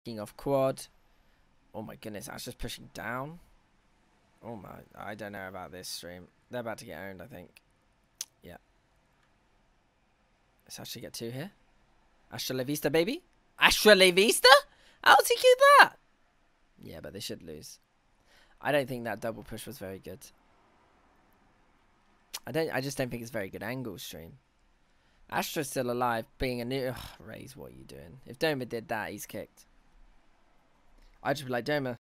off quad. Oh my goodness, Ash just pushing down. Oh my, I don't know about this stream. They're about to get owned, I think. Yeah. Let's actually get 2 here. Astra La Vista, baby. Astra La Vista? How's he get that? Yeah, but they should lose. I don't think that double push was very good. I just don't think it's very good angle stream. Astra's still alive, being a new... Ugh, Raze, what are you doing? If Doma did that, he's kicked. I'd just be like, Doma,